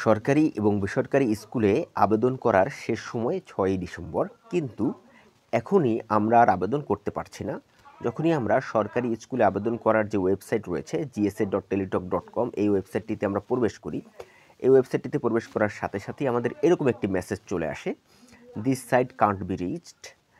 সরকারি এবং বেসরকারি স্কুলে আবেদন করার শেষ সময় 6ই ডিসেম্বর, কিন্তু এখনই আমরা আর আবেদন করতে পারছি না। যখনই আমরা সরকারি স্কুলে আবেদন করার যে ওয়েবসাইট রয়েছে gsa.teletalk.com, এই ওয়েবসাইটটিতে আমরা প্রবেশ করি। এই ওয়েবসাইটটিতে প্রবেশ করার সাথে সাথেই আমাদের এরকম একটি মেসেজ চলে আসে, this site can't be reached,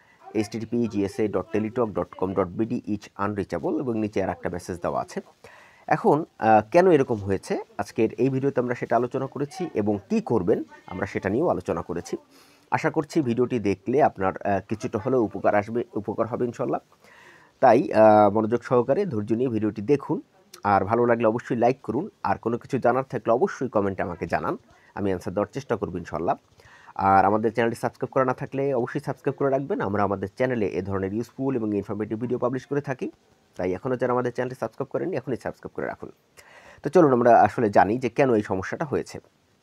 http://gsa.teletalk.com.bd is unreachable, এবং নিচে আর একটা মেসেজ দেওয়া আছে। এখন কেন এরকম হয়েছে, আজকের এই ভিডিওতে আমরা সেটা আলোচনা করেছি এবং কি করবেন আমরা সেটা নিয়েও আলোচনা করেছি। আশা করছি ভিডিওটি দেখলে আপনার কিছুটা হলেও উপকার হবে ইনশাল্লাহ। তাই মনোযোগ সহকারে ধৈর্য নিয়ে ভিডিওটি দেখুন, আর ভালো লাগলে অবশ্যই লাইক করুন, আর কোনো কিছু জানার থাকলে অবশ্যই কমেন্টে আমাকে জানান, আমি অ্যান্সার দেওয়ার চেষ্টা করব ইনশাল্লাহ। আর আমাদের চ্যানেলটি সাবস্ক্রাইব করা না থাকলে অবশ্যই সাবস্ক্রাইব করে রাখবেন। আমরা আমাদের চ্যানেলে এ ধরনের ইউজফুল এবং ইনফরমেটিভ ভিডিও পাবলিশ করে থাকি, তাই এখনও যারা আমাদের চ্যানেলটি সাবস্ক্রাইব করেননি এখনই সাবস্ক্রাইব করে রাখুন। তো চলুন আমরা আসলে জানি যে কেন এই সমস্যাটা হয়েছে।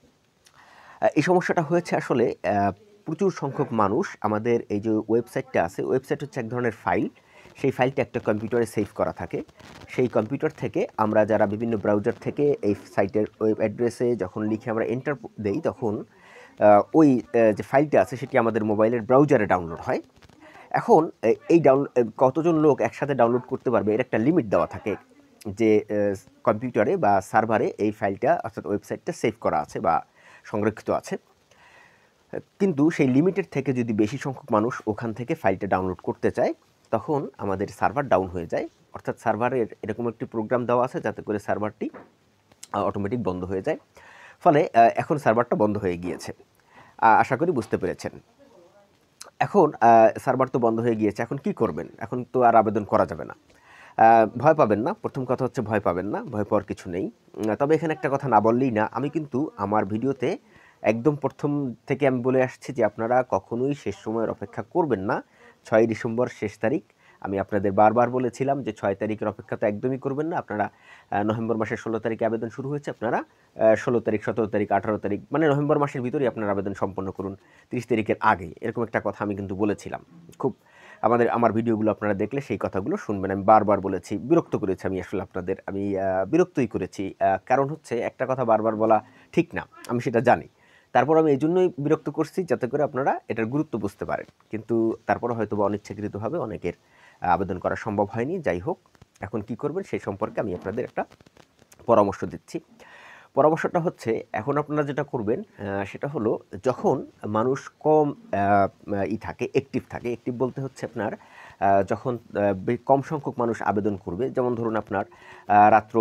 এই সমস্যাটা হয়েছে আসলে প্রচুর সংখ্যক মানুষ আমাদের এই যে ওয়েবসাইটটা আছে, ওয়েবসাইট হচ্ছে এক ধরনের ফাইল। সেই ফাইলটা একটা কম্পিউটারে সেভ করা থাকে। সেই কম্পিউটার থেকে আমরা যারা বিভিন্ন ব্রাউজার থেকে এই সাইটের ওয়েব অ্যাড্রেসে যখন লিখে আমরা এন্টার দেই, তখন ওই যে ফাইলটা আছে সেটি আমাদের মোবাইলের ব্রাউজারে ডাউনলোড হয়। এখন এই কতজন লোক একসাথে ডাউনলোড করতে পারবে এর একটা লিমিট দেওয়া থাকে, যে কম্পিউটারে বা সার্ভারে এই ফাইলটা অর্থাৎ ওয়েবসাইটটা সেভ করা আছে বা সংরক্ষিত আছে। কিন্তু সেই লিমিটের থেকে যদি বেশি সংখ্যক মানুষ ওখান থেকে ফাইলটা ডাউনলোড করতে চায়, তখন আমাদের সার্ভার ডাউন হয়ে যায়। অর্থাৎ সার্ভারের এরকম একটি প্রোগ্রাম দেওয়া আছে যাতে করে সার্ভারটি অটোমেটিক বন্ধ হয়ে যায়। ফলে এখন সার্ভারটা বন্ধ হয়ে গিয়েছে, আশা করি বুঝতে পেরেছেন। এখন সার্ভার তো বন্ধ হয়ে গিয়েছে, এখন কি করবেন? এখন তো আর আবেদন করা যাবে না। ভয় পাবেন না, প্রথম কথা হচ্ছে ভয় পাবেন না, ভয় পাওয়ার কিছু নেই। তবে এখানে একটা কথা না বললেই না, আমি কিন্তু আমার ভিডিওতে একদম প্রথম থেকে আমি বলে আসছি যে আপনারা কখনোই শেষ সময়ের অপেক্ষা করবেন না। 6ই ডিসেম্বর শেষ তারিখ। আমি আপনাদের বারবার বলেছিলাম যে 6 তারিখের অপেক্ষা তো একদমই করবেন না। আপনারা নভেম্বর মাসের 16 তারিখে আবেদন শুরু হয়েছে, আপনারা 16 তারিখ, 17 তারিখ, 18 তারিখ, মানে নভেম্বর মাসের ভিতরেই আপনারা আবেদন সম্পন্ন করুন, 30 তারিখের আগে। এরকম একটা কথা আমি কিন্তু বলেছিলাম। খুব আমার ভিডিওগুলো আপনারা দেখলে সেই কথাগুলো শুনবেন। আমি বারবার বলেছি, বিরক্ত করেছি আমি আসলে আপনাদের, আমি বিরক্তই করেছি। কারণ হচ্ছে একটা কথা বারবার বলা ঠিক না, আমি সেটা জানি। তারপর আমি এই জন্যই বিরক্ত করছি যাতে করে আপনারা এটার গুরুত্ব বুঝতে পারেন। কিন্তু তারপরে হয়তো বা অনিচ্ছাকৃতভাবে অনেকের আবেদন করা সম্ভব হয়নি। যাই হোক, এখন কি করবেন সেই সম্পর্কে আমি আপনাদের একটা পরামর্শ দিচ্ছি। পরামর্শটা হচ্ছে, এখন আপনারা যেটা করবেন সেটা হলো, যখন মানুষ কম থাকে, অ্যাক্টিভ বলতে হচ্ছে আপনার যখন কম সংখ্যক মানুষ আবেদন করবে, যেমন ধরুন আপনার রাত্র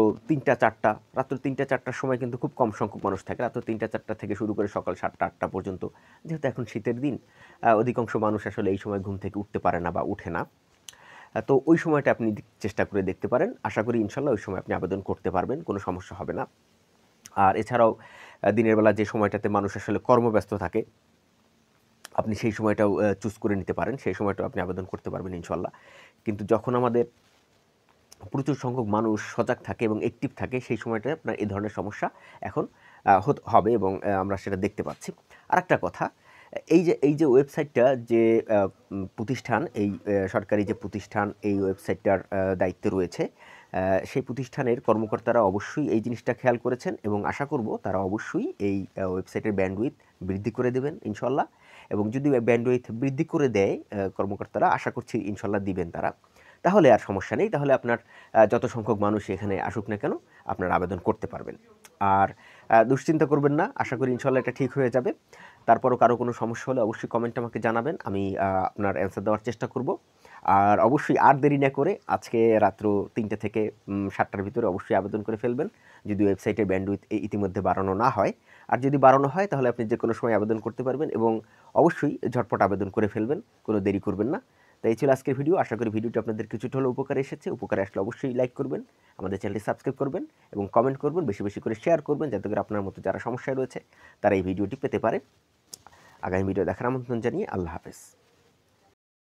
3টা-4টার সময় কিন্তু খুব কম সংখ্যক মানুষ থাকে। রাত্র 3টা-4টা থেকে শুরু করে সকাল 7টা-8টা পর্যন্ত, যেহেতু এখন শীতের দিন, অধিকাংশ মানুষ আসলে এই সময় ঘুম থেকে উঠতে পারে না বা উঠে না। তো ওই সময়টা আপনি চেষ্টা করে দেখতে পারেন। আশা করি ইনশাল্লাহ ওই সময় আপনি আবেদন করতে পারবেন, কোনো সমস্যা হবে না। আর এছাড়াও দিনের বেলা যে সময়টাতে মানুষ আসলে কর্মব্যস্ত থাকে, আপনি সেই সময়টাও চুজ করে নিতে পারেন, সেই সময়টাও আপনি আবেদন করতে পারবেন ইনশাল্লাহ। কিন্তু যখন আমাদের প্রচুর সংখ্যক মানুষ সজাগ থাকে এবং অ্যাক্টিভ থাকে, সেই সময়টায় আপনার এই ধরনের সমস্যা এখন হবে, এবং আমরা সেটা দেখতে পাচ্ছি। আরেকটা কথা, এই যে ওয়েবসাইটটা, যে প্রতিষ্ঠান, এই সরকারি যে প্রতিষ্ঠান এই ওয়েবসাইটটার দায়িত্বে রয়েছে, সেই প্রতিষ্ঠানের কর্মকর্তারা অবশ্যই এই জিনিসটা খেয়াল করেছেন, এবং আশা করব তারা অবশ্যই এই ওয়েবসাইটের ব্যান্ডউইথ বৃদ্ধি করে দেবেন ইনশাল্লাহ। এবং যদি ব্যান্ডউইথ বৃদ্ধি করে দেয় কর্মকর্তারা, আশা করছি ইনশাল্লাহ দিবেন তারা, তাহলে আর সমস্যা নেই। তাহলে আপনার যত সংখ্যক মানুষ এখানে আসুক না কেন, আপনারা আবেদন করতে পারবেন। আর দুশ্চিন্তা করবেন না, আশা করি ইনশাল্লাহ এটা ঠিক হয়ে যাবে। তারপরও কারো কোনো সমস্যা হলে অবশ্যই কমেন্টে আমাকে জানাবেন, আমি আপনার অ্যান্সার দেওয়ার চেষ্টা করব। আর অবশ্যই আর দেরি না করে আজকে রাত্র 3টা থেকে 7টার ভিতরে অবশ্যই আবেদন করে ফেলবেন, যদি ওয়েবসাইটের ব্যান্ডউইথ ইতিমধ্যে বাড়ানো না হয়। আর যদি বাড়ানো হয় তাহলে আপনি যে কোনো সময় আবেদন করতে পারবেন, এবং অবশ্যই ঝটপট আবেদন করে ফেলবেন, কোনো দেরি করবেন না। তো এই ছিল আজকের ভিডিও। আশা করি ভিডিওটি আপনাদের কিছুটা হলেও উপকারে এসেছে। উপকারে আসলে অবশ্যই লাইক করবেন, আমাদের চ্যানেলটি সাবস্ক্রাইব করবেন এবং কমেন্ট করবেন, বেশি বেশি করে শেয়ার করবেন, যাতে করে আপনার মতো যারা সমস্যায় রয়েছে তারা এই ভিডিওটি পেতে পারে। আগামী ভিডিও দেখার আমন্ত্রণ জানিয়ে আল্লাহ হাফেজ।